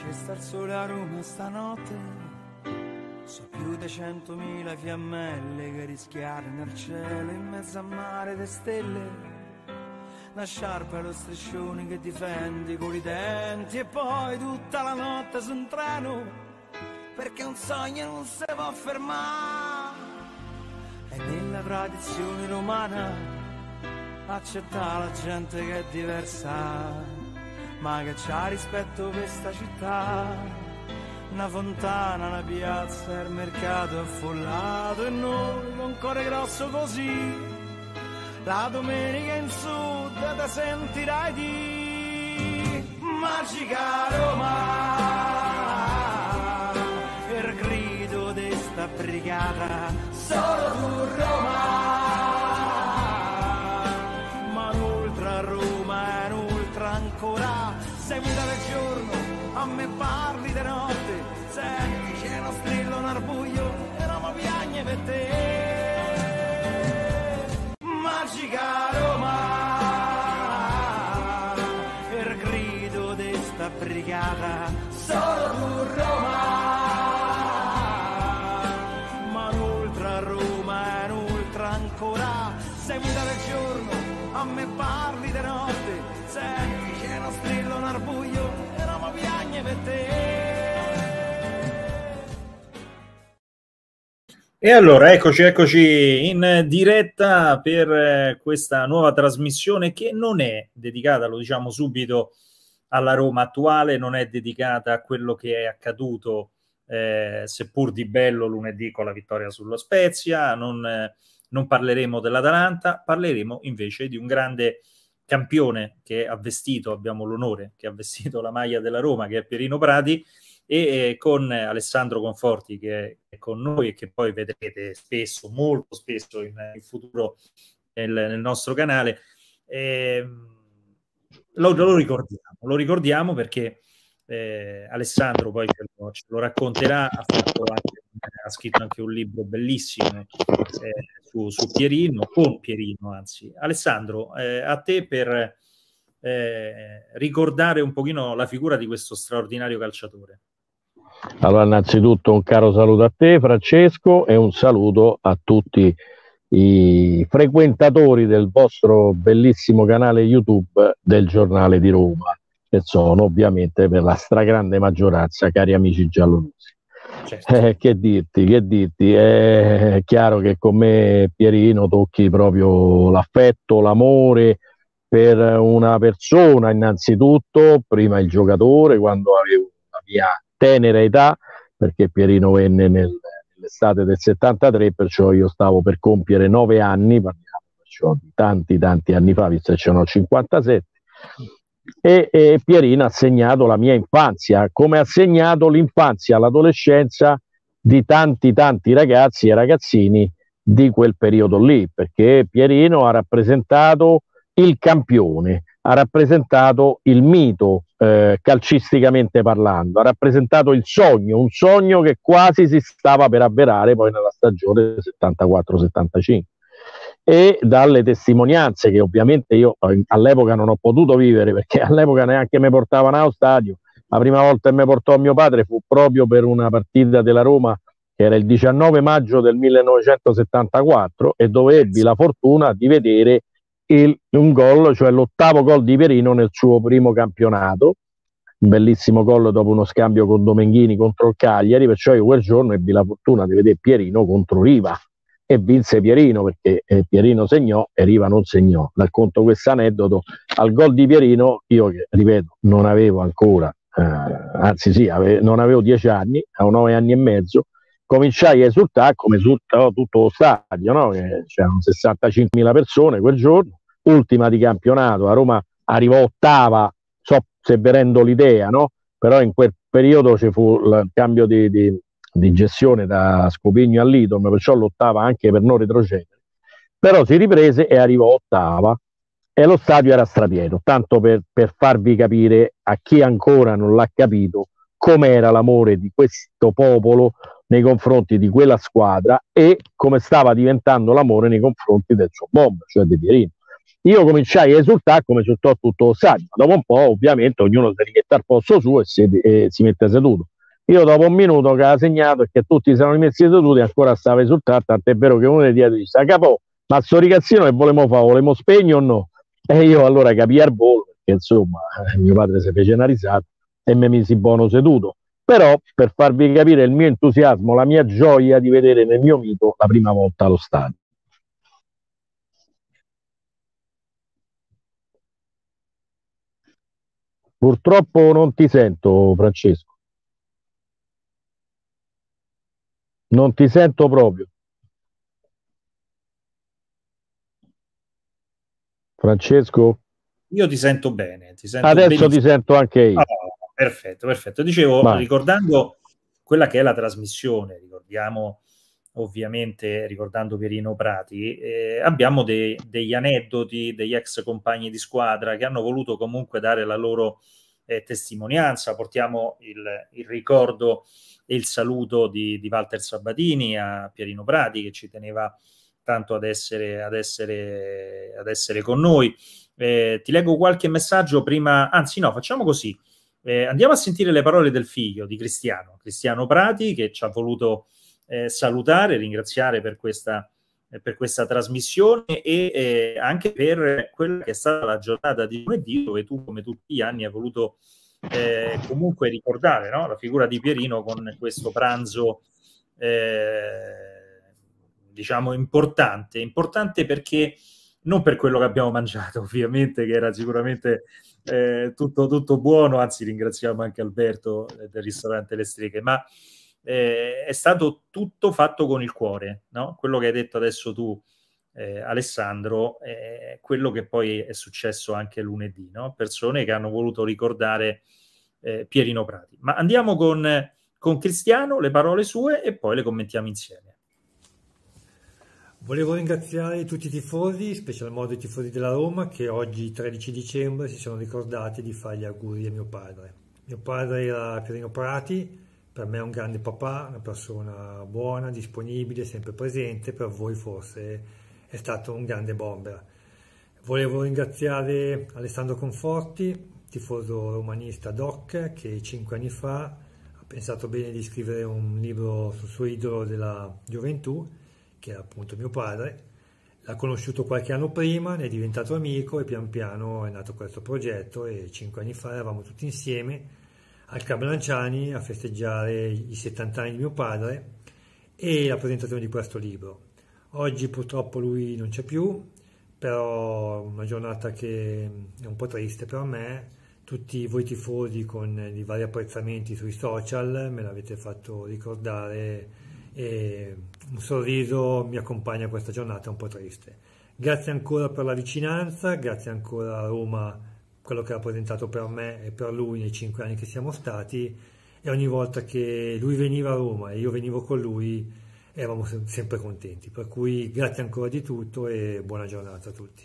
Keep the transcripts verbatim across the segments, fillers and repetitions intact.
C'è sta il sole a Roma stanotte, so più di centomila fiammelle che rischiare nel cielo in mezzo a mare de stelle. Una sciarpa e lo striscione che difendi con i denti e poi tutta la notte su un treno, perché un sogno non si può fermare. E nella tradizione romana accettare la gente che è diversa, ma che c'ha rispetto per sta città. Una fontana, una piazza, il mercato affollato e noi con cuore grosso così la domenica in sud te sentirai di Magica Roma, il grido di sta brigata, solo tu Roma, ma un'ultra Roma è un'ultra ancora. Seguita del giorno, a me parli di notte, senti c'è uno strillo nel buio e Roma piagne per te. Magica Roma, il grido di sta brigata, solo tu Roma, ma un'ultra Roma è un'ultra ancora. Seguita del giorno, a me parli di notte, senti c'è uno strillo nel buio e Roma piagne per te. E allora eccoci, eccoci in diretta per eh, questa nuova trasmissione che non è dedicata, lo diciamo subito, alla Roma attuale, non è dedicata a quello che è accaduto, eh, seppur di bello, lunedì con la vittoria sullo Spezia. Non, eh, non parleremo dell'Atalanta, parleremo invece di un grande campione che ha vestito, abbiamo l'onore, che ha vestito la maglia della Roma, che è Pierino Prati, e eh, con Alessandro Conforti che è con noi e che poi vedrete spesso, molto spesso in, in futuro nel, nel nostro canale. Eh, lo, lo ricordiamo, lo ricordiamo perché eh, Alessandro poi ce lo, ce lo racconterà, ha, fatto anche, ha scritto anche un libro bellissimo eh, su, su Pierino, con Pierino anzi. Alessandro, eh, a te per eh, ricordare un pochino la figura di questo straordinario calciatore. Allora, innanzitutto un caro saluto a te, Francesco, e un saluto a tutti i frequentatori del vostro bellissimo canale YouTube del Giornale di Roma, che sono ovviamente per la stragrande maggioranza cari amici giallorossi. Certo. Eh, che dirti, che dirti, è chiaro che con me, Pierino, tocchi proprio l'affetto, l'amore per una persona innanzitutto, prima il giocatore, quando avevo la mia tenera età, perché Pierino venne nel, nell'estate del settantatré, perciò io stavo per compiere nove anni, parliamo perciò di tanti tanti anni fa, visto che ce n'ho cinquantasette, e, e Pierino ha segnato la mia infanzia, come ha segnato l'infanzia, l'adolescenza di tanti tanti ragazzi e ragazzini di quel periodo lì, perché Pierino ha rappresentato il campione, ha rappresentato il mito eh, calcisticamente parlando, ha rappresentato il sogno, un sogno che quasi si stava per avverare poi nella stagione settantaquattro settantacinque. E dalle testimonianze che ovviamente io eh, all'epoca non ho potuto vivere, perché all'epoca neanche mi portavano allo stadio, la prima volta che mi portò mio padre fu proprio per una partita della Roma che era il diciannove maggio del millenovecentosettantaquattro, e dove ebbi la fortuna di vedere Il, un gol, cioè l'ottavo gol di Pierino nel suo primo campionato, un bellissimo gol dopo uno scambio con Domenghini contro il Cagliari, perciò io quel giorno ebbi la fortuna di vedere Pierino contro Riva e vinse Pierino, perché eh, Pierino segnò e Riva non segnò. Racconto questo aneddoto: al gol di Pierino io, che ripeto non avevo ancora eh, anzi sì, ave, non avevo dieci anni, avevo nove anni e mezzo, cominciai a esultare come esultò tutto lo stadio, no? C'erano sessantacinquemila persone quel giorno, ultima di campionato, a Roma arrivò ottava, so se vi rendo l'idea, no? Però in quel periodo ci fu il cambio di, di, di gestione da Scopigno a Lidom, perciò lottava anche per non retrocedere, però si riprese e arrivò ottava e lo stadio era strapieno, tanto per, per farvi capire, a chi ancora non l'ha capito, com'era l'amore di questo popolo nei confronti di quella squadra e come stava diventando l'amore nei confronti del suo bomber, cioè di Pierino. io cominciai a esultare come se tutto lo stadio. Dopo un po', ovviamente, ognuno si rimette al posto suo e si, e si mette seduto. Io dopo un minuto che ha segnato e che tutti si erano messi seduti, ancora stava esultando, tant'è vero che uno dei dietro disse: capò, ma sto ragazzino che volevamo fare, volevamo spegnere o no? E io allora capii al volo, perché insomma mio padre si fece una risata e mi misi buono seduto. Però per farvi capire il mio entusiasmo, la mia gioia di vedere nel mio mito la prima volta allo stadio. Purtroppo non ti sento, Francesco. Non ti sento proprio. Francesco? Io ti sento bene. Ti sento Adesso benissimo. Ti sento anche io. Oh, perfetto, perfetto. Dicevo, Vai. ricordando quella che è la trasmissione, ricordiamo ovviamente, ricordando Pierino Prati, eh, abbiamo dei, degli aneddoti degli ex compagni di squadra che hanno voluto comunque dare la loro eh, testimonianza. Portiamo il, il ricordo e il saluto di, di Walter Sabatini a Pierino Prati, che ci teneva tanto ad essere, ad essere, ad essere con noi. Eh, ti leggo qualche messaggio prima, anzi no, facciamo così. Eh, andiamo a sentire le parole del figlio di Cristiano, Cristiano Prati, che ci ha voluto eh, salutare, ringraziare per questa, eh, per questa trasmissione e eh, anche per quella che è stata la giornata di lunedì, dove tu, come tutti gli anni, hai voluto eh, comunque ricordare, no? La figura di Pierino con questo pranzo eh, diciamo importante, importante perché non per quello che abbiamo mangiato, ovviamente, che era sicuramente eh, tutto, tutto buono, anzi ringraziamo anche Alberto eh, del ristorante Le Streghe, ma eh, è stato tutto fatto con il cuore, no? Quello che hai detto adesso tu, eh, Alessandro, è quello che poi è successo anche lunedì, no? Persone che hanno voluto ricordare eh, Pierino Prati. Ma andiamo con, con Cristiano, le parole sue, e poi le commentiamo insieme. Volevo ringraziare tutti i tifosi, in special modo i tifosi della Roma, che oggi, tredici dicembre, si sono ricordati di fare gli auguri a mio padre. Mio padre era Pierino Prati, per me è un grande papà, una persona buona, disponibile, sempre presente, per voi forse è stato un grande bomber. Volevo ringraziare Alessandro Conforti, tifoso romanista doc, che cinque anni fa ha pensato bene di scrivere un libro sul suo idolo della gioventù, che era appunto mio padre. L'ha conosciuto qualche anno prima, ne è diventato amico e pian piano è nato questo progetto, e cinque anni fa eravamo tutti insieme al Club Lanciani a festeggiare i settanta anni di mio padre e la presentazione di questo libro. Oggi purtroppo lui non c'è più, però una giornata che è un po' triste per me. Tutti voi tifosi con i vari apprezzamenti sui social me l'avete fatto ricordare e un sorriso mi accompagna a questa giornata un po' triste. Grazie ancora per la vicinanza, grazie ancora a Roma, quello che ha rappresentato per me e per lui nei cinque anni che siamo stati, e ogni volta che lui veniva a Roma e io venivo con lui eravamo sempre contenti, per cui grazie ancora di tutto e buona giornata a tutti.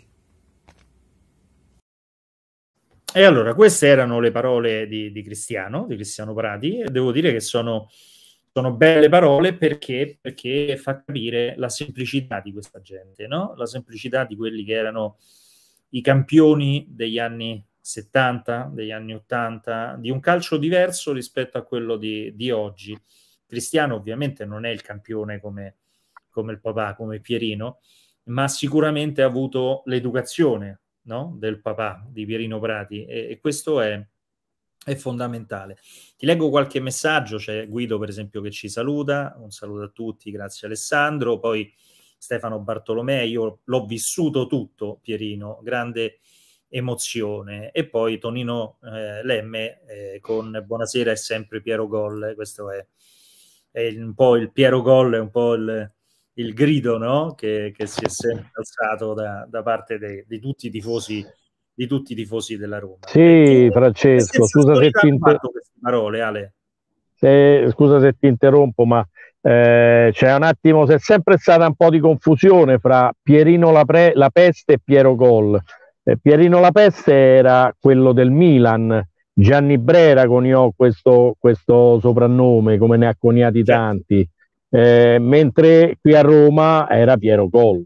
E allora, queste erano le parole di, di Cristiano, di Cristiano Prati, e devo dire che sono Sono belle parole perché, perché fa capire la semplicità di questa gente, no? La semplicità di quelli che erano i campioni degli anni settanta, degli anni ottanta, di un calcio diverso rispetto a quello di, di oggi. Cristiano ovviamente non è il campione come, come il papà, come Pierino, ma sicuramente ha avuto l'educazione, no? Del papà, di Pierino Prati, e, e questo è è fondamentale. Ti leggo qualche messaggio, c'è Guido per esempio che ci saluta, un saluto a tutti, grazie Alessandro, poi Stefano Bartolomei, io l'ho vissuto tutto Pierino, grande emozione, e poi Tonino eh, Lemme eh, con buonasera è sempre Piero Gol, questo è, è un po' il Piero Gol, è un po' il, il grido, no? che, che si è sempre alzato da, da parte di tutti i tifosi di tutti i tifosi della Roma. Sì, e, Francesco, scusa se ti inter... queste parole, Ale. Se, scusa se ti interrompo, ma eh, c'è un attimo, c'è sempre stata un po' di confusione fra Pierino La, Pre... La Peste e Piero Gol. Eh, Pierino La Peste era quello del Milan, Gianni Brera coniò questo, questo soprannome, come ne ha coniati tanti, eh, mentre qui a Roma era Piero Gol.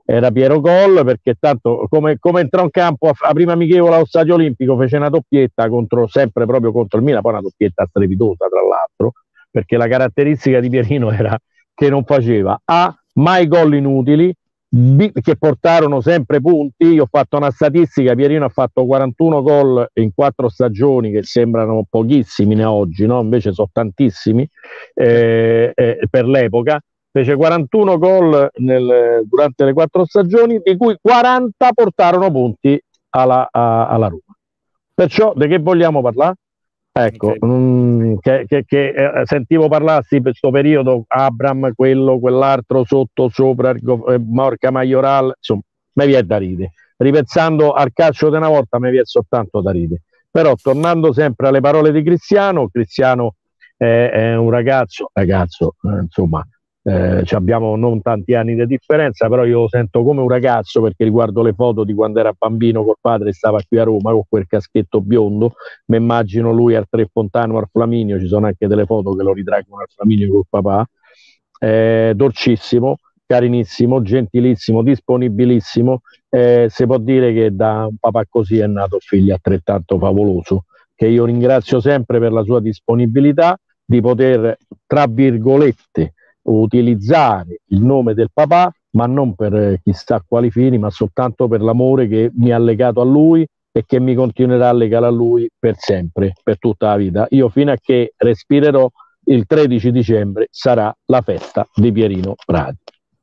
era Piero Gol, perché tanto come, come entrò in campo a, a prima amichevole allo Stadio Olimpico fece una doppietta contro, sempre proprio contro il Milan, poi una doppietta strepitosa tra l'altro, perché la caratteristica di Pierino era che non faceva A, mai gol inutili, B, che portarono sempre punti. Io ho fatto una statistica, Pierino ha fatto quarantuno gol in quattro stagioni, che sembrano pochissimi ne oggi, no? Invece sono tantissimi eh, eh, per l'epoca. Fece quarantuno gol nel, durante le quattro stagioni, di cui quaranta portarono punti alla, a, alla Roma. Perciò di che vogliamo parlare? Ecco, okay. mh, che, che, che eh, sentivo parlarsi per questo periodo Abram, quello, quell'altro, sotto, sopra, eh, Morca Majoral, insomma, mi viene da ridere. Ripensando al calcio di una volta mi viene soltanto da ridere. Però tornando sempre alle parole di Cristiano, Cristiano è, è un ragazzo, ragazzo, eh, insomma, Eh, abbiamo non tanti anni di differenza, però io lo sento come un ragazzo, perché riguardo le foto di quando era bambino col padre, stava qui a Roma con quel caschetto biondo, mi immagino lui al Tre Fontane o al Flaminio, ci sono anche delle foto che lo ritraggono al Flaminio col papà, eh, dolcissimo, carinissimo, gentilissimo, disponibilissimo, eh, si può dire che da un papà così è nato un figlio altrettanto favoloso, che io ringrazio sempre per la sua disponibilità di poter, tra virgolette, utilizzare il nome del papà, ma non per chissà quali fini, ma soltanto per l'amore che mi ha legato a lui e che mi continuerà a legare a lui per sempre, per tutta la vita. Io fino a che respirerò, il tredici dicembre sarà la festa di Pierino Prati.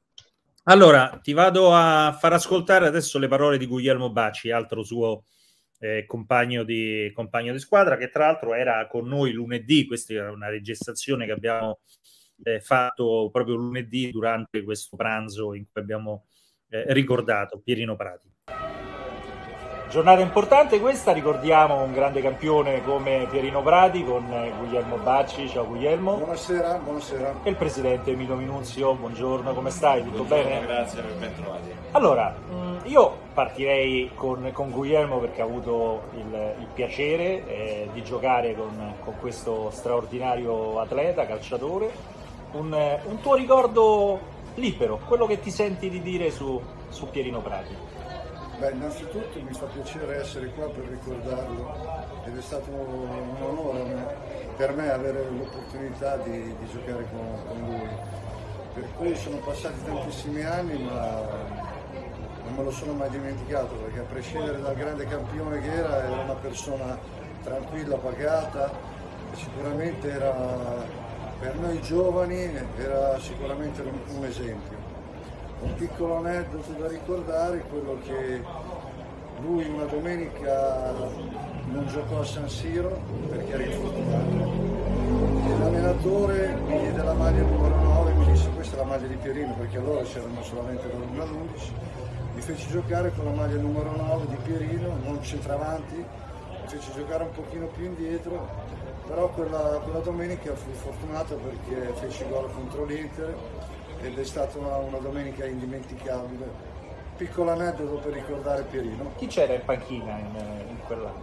Allora, ti vado a far ascoltare adesso le parole di Guglielmo Bacci, altro suo eh, compagno, di, compagno di squadra, che tra l'altro era con noi lunedì. Questa è una registrazione che abbiamo Eh, fatto proprio lunedì durante questo pranzo in cui abbiamo eh, ricordato Pierino Prati. Giornata importante questa, ricordiamo un grande campione come Pierino Prati con eh, Guglielmo Bacci. Ciao Guglielmo. Buonasera, buonasera. E il presidente Emilio Minuzio, buongiorno, come stai? Tutto buongiorno, bene? Grazie, ben trovati. Allora, mh, io partirei con, con Guglielmo, perché ha avuto il, il piacere eh, di giocare con, con questo straordinario atleta, calciatore. Un, un tuo ricordo libero, quello che ti senti di dire su, su Pierino Prati. Beh, innanzitutto mi fa piacere essere qua per ricordarlo, ed è stato un onore per me avere l'opportunità di, di giocare con, con lui. Per cui sono passati tantissimi anni, ma non me lo sono mai dimenticato, perché a prescindere dal grande campione che era, era una persona tranquilla, pagata, e sicuramente era... per noi giovani era sicuramente un, un esempio. Un piccolo aneddoto da ricordare è quello che lui una domenica non giocò a San Siro perché era infortunato, e l'allenatore mi diede la maglia numero nove e mi disse: questa è la maglia di Pierino, perché allora c'erano solamente dall'uno all'undici. Mi fece giocare con la maglia numero nove di Pierino, non centravanti, mi fece giocare un pochino più indietro. Però quella, quella domenica fui fortunato perché feci gol contro l'Inter ed è stata una, una domenica indimenticabile. Piccolo aneddoto per ricordare Pierino. Chi c'era in panchina in, in quell'anno?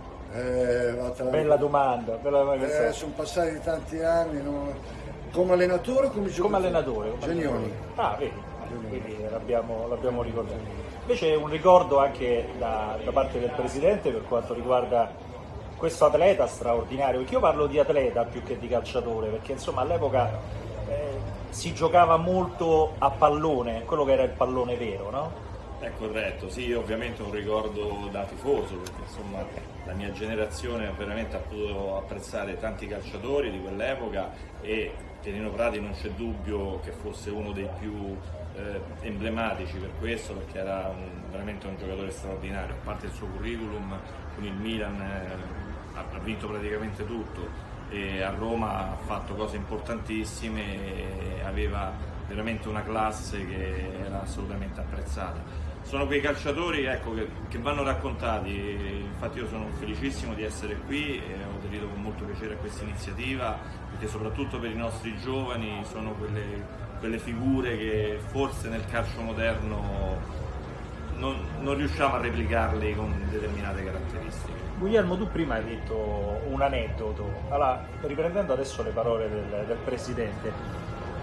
Eh, bella domanda. Bella domanda. Eh, sono passati tanti anni. No? Come allenatore o come giocatore? Come allenatore. Genioni. Ah, vedi, quindi l'abbiamo, l'abbiamo ricordato. Invece un ricordo anche da, da parte del presidente per quanto riguarda questo atleta straordinario, perché io parlo di atleta più che di calciatore, perché insomma all'epoca eh, si giocava molto a pallone, quello che era il pallone vero, no? È corretto, sì, ovviamente un ricordo da tifoso, perché insomma la mia generazione ha veramente potuto apprezzare tanti calciatori di quell'epoca, e Pierino Prati non c'è dubbio che fosse uno dei più eh, emblematici per questo, perché era un, veramente un giocatore straordinario. A parte il suo curriculum con il Milan, eh, ha vinto praticamente tutto, e a Roma ha fatto cose importantissime e aveva veramente una classe che era assolutamente apprezzata. Sono quei calciatori, ecco, che, che vanno raccontati. Infatti io sono felicissimo di essere qui e ho aderito con molto piacere a questa iniziativa, perché soprattutto per i nostri giovani sono quelle, quelle figure che forse nel calcio moderno non, non riusciamo a replicarli con determinate caratteristiche. Guglielmo, tu prima hai detto un aneddoto, allora riprendendo adesso le parole del, del presidente,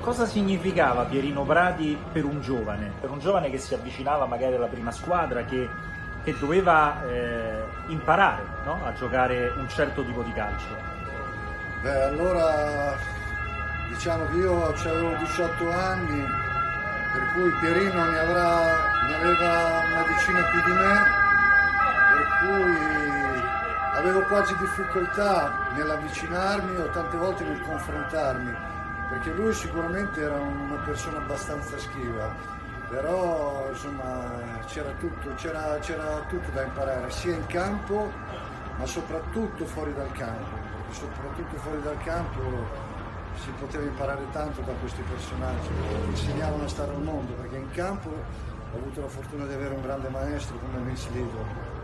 cosa significava Pierino Prati per un giovane, per un giovane che si avvicinava magari alla prima squadra, che, che doveva eh, imparare, no? A giocare un certo tipo di calcio? Beh, allora diciamo che io avevo diciotto anni, per cui Pierino ne, avrà, ne aveva una decina più di me, per cui avevo quasi difficoltà nell'avvicinarmi o tante volte nel confrontarmi, perché lui sicuramente era una persona abbastanza schiva, però insomma c'era tutto, c'era, c'era tutto da imparare, sia in campo ma soprattutto fuori dal campo, perché soprattutto fuori dal campo si poteva imparare tanto da questi personaggi, che ti insegnavano a stare al mondo, perché in campo ho avuto la fortuna di avere un grande maestro come Vince Lido,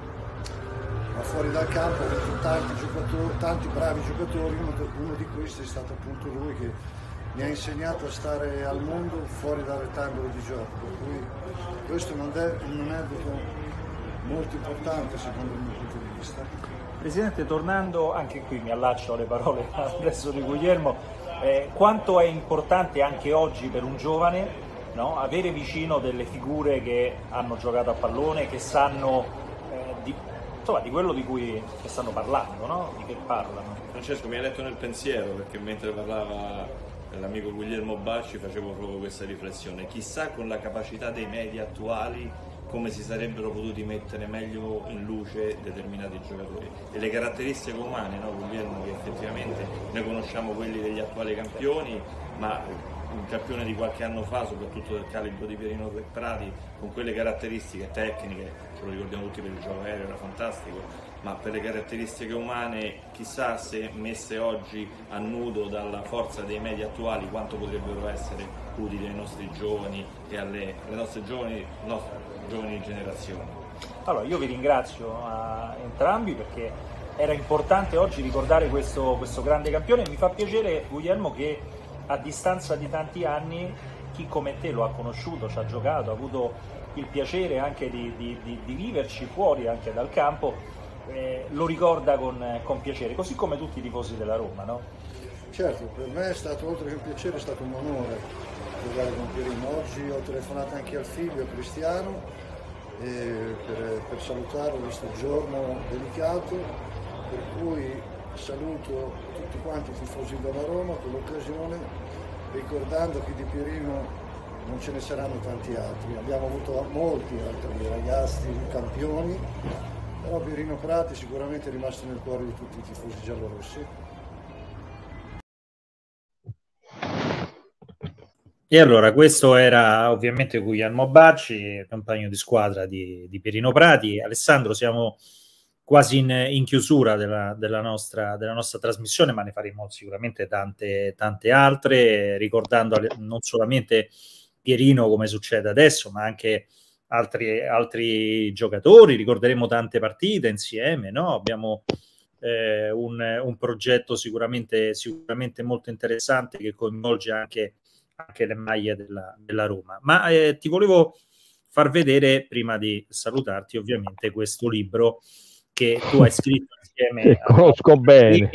ma fuori dal campo ho avuto tanti giocatori, tanti bravi giocatori, uno, uno di questi è stato appunto lui che mi ha insegnato a stare al mondo fuori dal rettangolo di gioco, per cui questo non è un aneddoto molto importante secondo il mio punto di vista. Presidente, tornando anche qui, mi allaccio alle parole adesso di Guglielmo, eh, quanto è importante anche oggi per un giovane, no, avere vicino delle figure che hanno giocato a pallone, che sanno eh, di, insomma, di quello di cui che stanno parlando, no? Di che parlano. Francesco, mi hai letto nel pensiero, perché mentre parlava l'amico Guglielmo Bacci facevo proprio questa riflessione. Chissà con la capacità dei media attuali come si sarebbero potuti mettere meglio in luce determinati giocatori e le caratteristiche umane, no, Guglielmo, che effettivamente noi conosciamo quelli degli attuali campioni, ma un campione di qualche anno fa, soprattutto del calibro di Pierino Prati, con quelle caratteristiche tecniche, ce lo ricordiamo tutti per il gioco aereo, era fantastico, ma per le caratteristiche umane chissà se messe oggi a nudo dalla forza dei media attuali quanto potrebbero essere utili ai nostri giovani e alle, alle nostre giovani, nostre giovani generazioni. Allora, io vi ringrazio a entrambi perché era importante oggi ricordare questo, questo grande campione. Mi fa piacere, Guglielmo, che a distanza di tanti anni chi come te lo ha conosciuto, ci ha giocato, ha avuto il piacere anche di, di, di, di viverci fuori anche dal campo, eh, lo ricorda con, con piacere, così come tutti i tifosi della Roma, no? Certo, per me è stato, oltre che un piacere, è stato un onore giocare con Pierino. Oggi ho telefonato anche al figlio Cristiano eh, per, per salutarlo in questo giorno delicato, per cui saluto tutti quanti i tifosi della Roma con l'occasione, ricordando che di Pierino non ce ne saranno tanti altri, abbiamo avuto molti altri ragazzi campioni, però Pierino Prati sicuramente è rimasto nel cuore di tutti i tifosi giallorossi. E allora questo era ovviamente Guglielmo Bacci, compagno di squadra di, di Pierino Prati. Alessandro, siamo quasi in, in chiusura della, della, nostra, della nostra trasmissione, ma ne faremo sicuramente tante, tante altre, ricordando non solamente Pierino come succede adesso, ma anche altri, altri giocatori. Ricorderemo tante partite insieme, no? Abbiamo eh, un, un progetto sicuramente, sicuramente molto interessante che coinvolge anche, anche le maglie della, della Roma. Ma eh, ti volevo far vedere, prima di salutarti, ovviamente, questo libro che tu hai scritto insieme che a... conosco bene.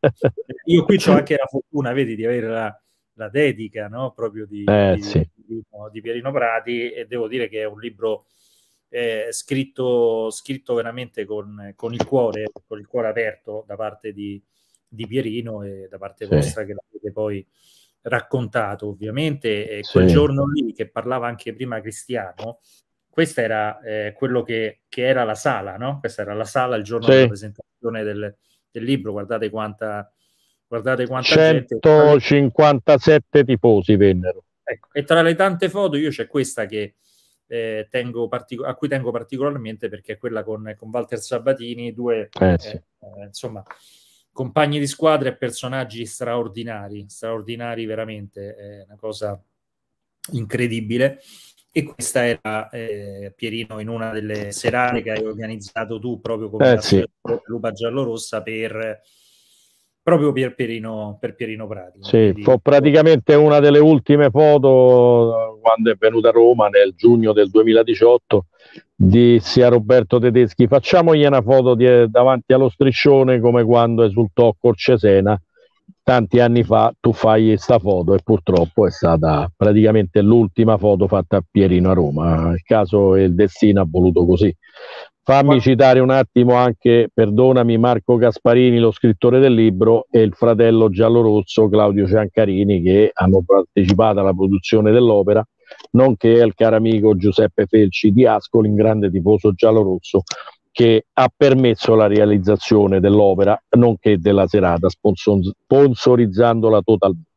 Io qui ho anche la fortuna, vedi, di avere la, la dedica, no? Proprio di, eh, di, sì. di, di Pierino Prati, e devo dire che è un libro eh, scritto, scritto veramente con, con il cuore, con il cuore aperto da parte di, di Pierino e da parte sì. vostra, che l'avete poi raccontato ovviamente. E quel sì. giorno lì che parlava anche prima Cristiano, questa era eh, quello che, che era la sala, no? Questa era la sala il giorno sì. della presentazione del, del libro. Guardate quanta, guardate quanta centocinquantasette gente. tifosi vennero. Ecco, e tra le tante foto io c'è questa che eh, tengo partico- a cui tengo particolarmente, perché è quella con, con Walter Sabatini, due eh, sì. eh, eh, insomma compagni di squadra e personaggi straordinari, straordinari veramente, è una cosa incredibile. E questa era eh, Pierino in una delle serate che hai organizzato tu proprio come eh, sì. Lupa Giallorossa per proprio per Pierino, per Pierino Prati. Sì, fu praticamente una delle ultime foto quando è venuta a Roma nel giugno del duemiladiciotto. Dissi a Roberto Tedeschi: facciamogli una foto di, davanti allo striscione come quando esultò Col Cesena, tanti anni fa tu fai sta foto e purtroppo è stata praticamente l'ultima foto fatta a Pierino a Roma. Il caso e il destino ha voluto così. Fammi citare un attimo anche, perdonami, Marco Gasparini, lo scrittore del libro, e il fratello giallorosso Claudio Ciancarini, che hanno partecipato alla produzione dell'opera, nonché il caro amico Giuseppe Felci di Ascoli, un grande tifoso giallorosso, che ha permesso la realizzazione dell'opera, nonché della serata, sponsorizzandola totalmente.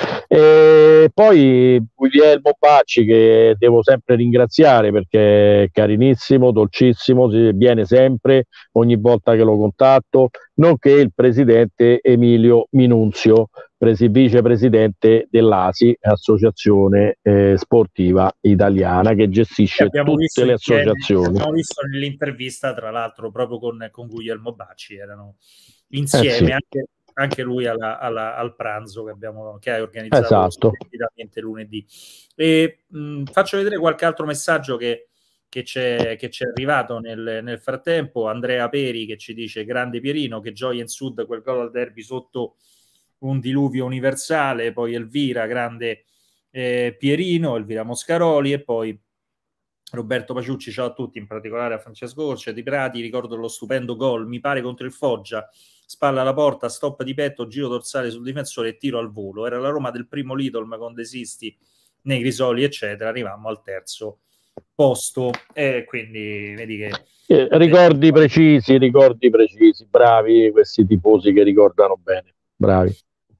E poi Guglielmo Bacci, che devo sempre ringraziare perché è carinissimo, dolcissimo, viene sempre ogni volta che lo contatto, nonché il presidente Emilio Minunzio, presi- vicepresidente dell'A S I, Associazione eh, Sportiva Italiana, che gestisce abbiamo tutte visto le insieme, associazioni. abbiamo visto nell'intervista, tra l'altro, proprio con, con Guglielmo Bacci, erano Eh insieme, sì, anche, anche lui alla- alla- al pranzo che, abbiamo, che hai organizzato esatto. splendidamente lunedì. E mh, faccio vedere qualche altro messaggio che, che c'è che c'è arrivato nel, nel frattempo. Andrea Peri che ci dice: grande Pierino, che gioia in Sud quel gol al derby sotto un diluvio universale. Poi Elvira, grande eh, Pierino, Elvira Moscaroli. E poi Roberto Paciucci, ciao a tutti, in particolare a Francesco Corce di Prati. Ricordo lo stupendo gol, mi pare contro il Foggia, spalla alla porta, stop di petto, giro dorsale sul difensore e tiro al volo. Era la Roma del primo Lidl con De Sisti, Negrisoli eccetera. Arrivammo al terzo posto e quindi vedi che Eh, ricordi precisi, ricordi precisi, bravi questi tifosi che ricordano bene, bravi.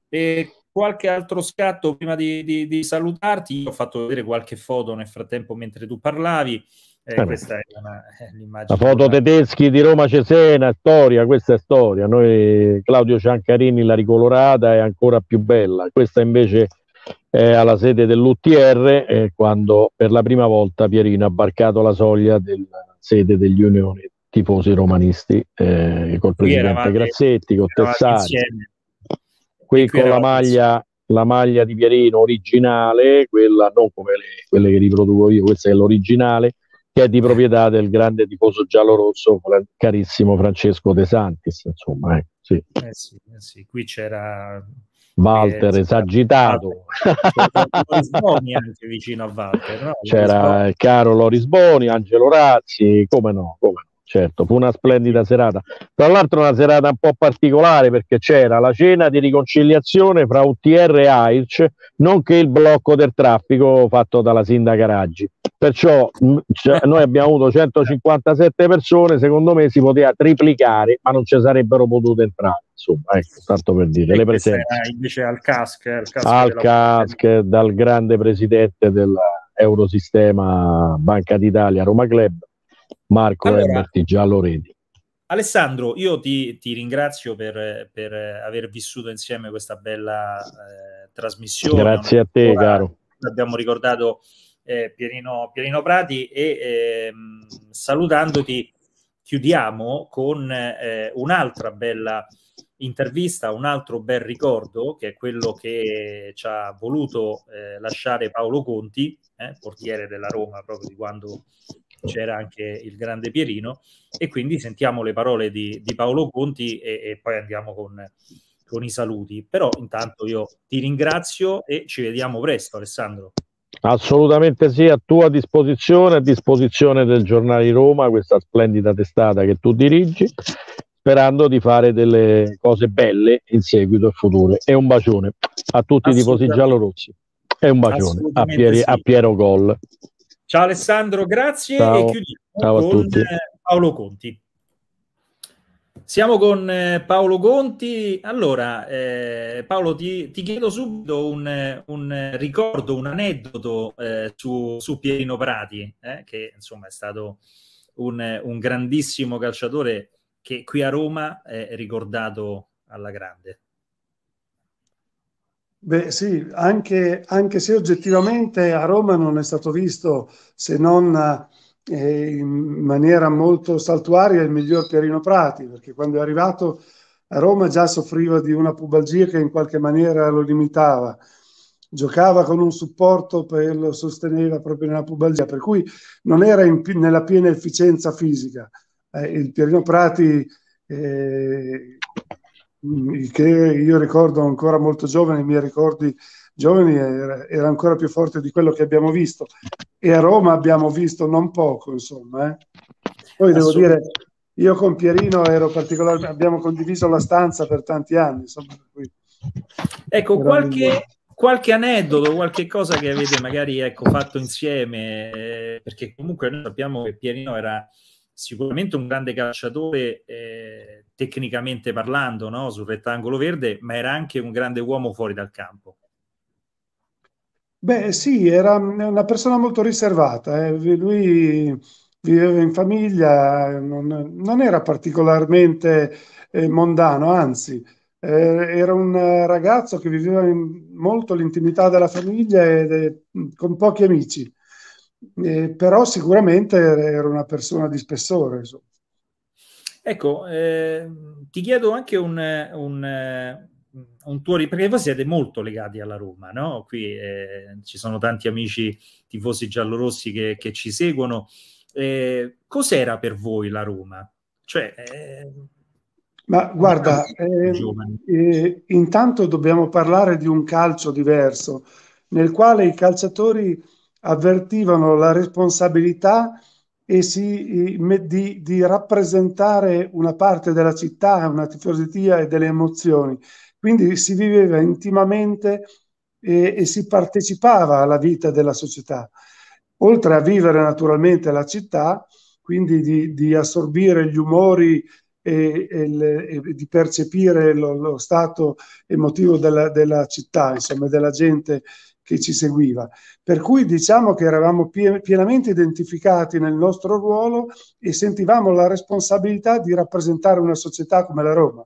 E qualche altro scatto prima di, di, di salutarti. Io ho fatto vedere qualche foto nel frattempo mentre tu parlavi. Eh, Eh, questa è, una, è La l'immagine foto di una- Tedeschi di Roma Cesena, storia, questa è storia. Noi Claudio Ciancarini l'ha ricolorata, è ancora più bella. Questa invece è alla sede dell'U T R, eh, quando per la prima volta Pierino ha varcato la soglia della sede degli Unioni Tifosi Romanisti, eh, col Qui presidente eravate, Grazzetti, con eravate Tessari. insieme. Qui E qui con la eravate insieme. maglia, la maglia di Pierino originale, quella non come le, quelle che riproduco io, questa è l'originale, che è di proprietà del grande tifoso giallorosso, carissimo Francesco De Santis. Insomma, eh, sì. Eh sì, eh sì. Qui c'era Walter eh, esagitato. c'era Loris Boni anche vicino a Walter, no? C'era il caro Loris Boni, Angelo Razzi, come no, come no. Certo, fu una splendida serata. Tra l'altro una serata un po' particolare perché c'era la cena di riconciliazione fra U T R e A I R C, nonché il blocco del traffico fatto dalla sindaca Raggi. Perciò mh, cioè, noi abbiamo avuto centocinquantasette persone, secondo me si poteva triplicare, ma non ci sarebbero potute entrare. Insomma, ecco, tanto per dire, le presenze. Invece al C A S C, al C A S C Al della- C A S C, dal grande presidente dell'Eurosistema Banca d'Italia Roma Club, Marco Allora, Emberti Gialloreti. Alessandro, io ti, ti ringrazio per, per aver vissuto insieme questa bella eh, trasmissione. Grazie a te, Ora caro. abbiamo ricordato eh, Pierino, Pierino Prati e ehm, salutandoti chiudiamo con eh, un'altra bella intervista, un altro bel ricordo, che è quello che ci ha voluto eh, lasciare Paolo Conti, eh, portiere della Roma proprio di quando c'era anche il grande Pierino, e quindi sentiamo le parole di, di Paolo Conti e, e poi andiamo con, con i saluti. Però intanto io ti ringrazio e ci vediamo presto, Alessandro. Assolutamente sì, a tua disposizione, a disposizione del Giornale di Roma, questa splendida testata che tu dirigi, sperando di fare delle cose belle in seguito e future. E un bacione a tutti i tifosi giallorossi e un bacione a, Pieri, sì. a Piero Gol. Ciao Alessandro, grazie. Ciao. E chiudiamo Ciao a con tutti. Paolo Conti. Siamo con eh, Paolo Conti. Allora, eh, Paolo, ti, ti chiedo subito un, un ricordo, un aneddoto eh, su, su Pierino Prati, eh, che insomma è stato un, un grandissimo calciatore che qui a Roma è ricordato alla grande. Beh sì, anche, anche se oggettivamente a Roma non è stato visto, se non eh, in maniera molto saltuaria, il miglior Pierino Prati, perché quando è arrivato a Roma già soffriva di una pubalgia che in qualche maniera lo limitava. Giocava con un supporto che lo sosteneva proprio nella pubalgia, per cui non era in, nella piena efficienza fisica. Eh, il Pierino Prati... Eh, che io ricordo ancora molto giovane, i miei ricordi giovani era, era ancora più forte di quello che abbiamo visto, e a Roma abbiamo visto non poco, insomma. Eh. Poi devo dire, io con Pierino ero particolarmente, abbiamo condiviso la stanza per tanti anni, insomma. Ecco, qualche, qualche aneddoto, qualche cosa che avete magari ecco, fatto insieme, eh, perché comunque noi sappiamo che Pierino era sicuramente un grande calciatore eh, tecnicamente parlando, no? Sul rettangolo verde, ma era anche un grande uomo fuori dal campo. Beh, sì, era una persona molto riservata. Eh. Lui viveva in famiglia, non, non era particolarmente eh, mondano, anzi, eh, era un ragazzo che viveva in, molto l'intimità della famiglia e con pochi amici. Eh, però sicuramente era una persona di spessore. Insomma. Ecco, eh, ti chiedo anche un, un, un tuo, perché voi siete molto legati alla Roma, no? Qui eh, ci sono tanti amici tifosi giallorossi che, che ci seguono. Eh, cos'era per voi la Roma? Cioè, eh, Ma guarda, eh, eh, intanto dobbiamo parlare di un calcio diverso, nel quale i calciatori avvertivano la responsabilità e si, di, di rappresentare una parte della città, una tifoseria e delle emozioni. Quindi si viveva intimamente e, e si partecipava alla vita della società. Oltre a vivere naturalmente la città, quindi di, di assorbire gli umori e, e, le, e di percepire lo, lo stato emotivo della, della città, insomma, della gente che ci seguiva. Per cui diciamo che eravamo pie, pienamente identificati nel nostro ruolo e sentivamo la responsabilità di rappresentare una società come la Roma.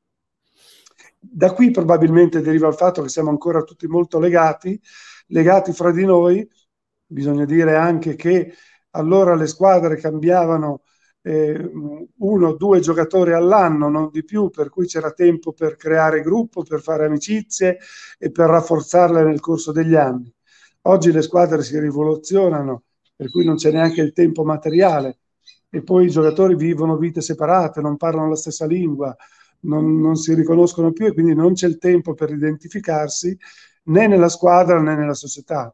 Da qui probabilmente deriva il fatto che siamo ancora tutti molto legati, legati fra di noi. Bisogna dire anche che allora le squadre cambiavano eh, uno o due giocatori all'anno, non di più, per cui c'era tempo per creare gruppo, per fare amicizie e per rafforzarle nel corso degli anni. Oggi le squadre si rivoluzionano, per cui non c'è neanche il tempo materiale, e poi i giocatori vivono vite separate, non parlano la stessa lingua, non, non si riconoscono più, e quindi non c'è il tempo per identificarsi né nella squadra né nella società.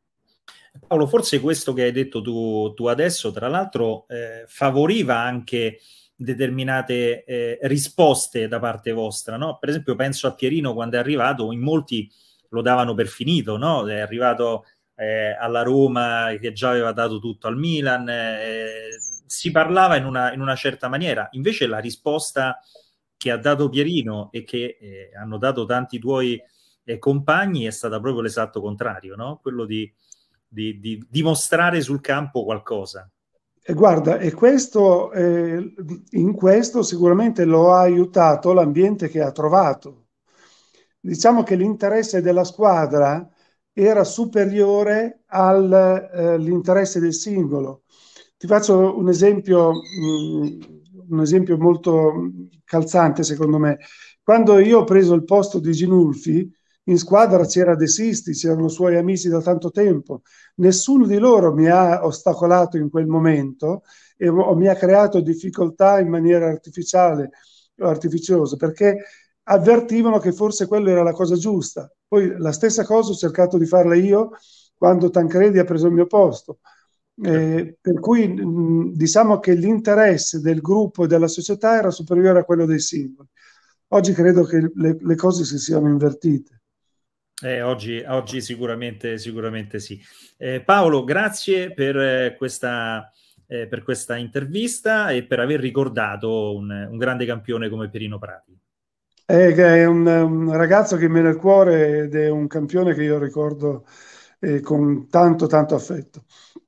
Paolo, forse questo che hai detto tu, tu adesso, tra l'altro, eh, favoriva anche determinate eh, risposte da parte vostra, no? Per esempio penso a Pierino quando è arrivato, in molti lo davano per finito, no? È arrivato eh, alla Roma che già aveva dato tutto al Milan, eh, si parlava in una, in una certa maniera, invece la risposta che ha dato Pierino e che eh, hanno dato tanti tuoi eh, compagni è stata proprio l'esatto contrario, no? Quello di Di, di dimostrare sul campo qualcosa. E guarda, e questo, eh, in questo sicuramente lo ha aiutato l'ambiente che ha trovato. Diciamo che l'interesse della squadra era superiore all'interesse eh, del singolo. Ti faccio un esempio, mh, un esempio molto calzante secondo me. Quando io ho preso il posto di Ginulfi, in squadra c'era De Sisti, c'erano suoi amici da tanto tempo. Nessuno di loro mi ha ostacolato in quel momento e o mi ha creato difficoltà in maniera artificiale o artificiosa, perché avvertivano che forse quello era la cosa giusta. Poi la stessa cosa ho cercato di farla io quando Tancredi ha preso il mio posto. Eh, per cui mh, diciamo che l'interesse del gruppo e della società era superiore a quello dei singoli. Oggi credo che le, le cose si siano invertite. Eh, oggi, oggi sicuramente, sicuramente sì. Eh, Paolo, grazie per, eh, questa, eh, per questa intervista e per aver ricordato un, un grande campione come Pierino Prati. È, è un, un ragazzo che mi è nel cuore ed è un campione che io ricordo eh, con tanto tanto affetto.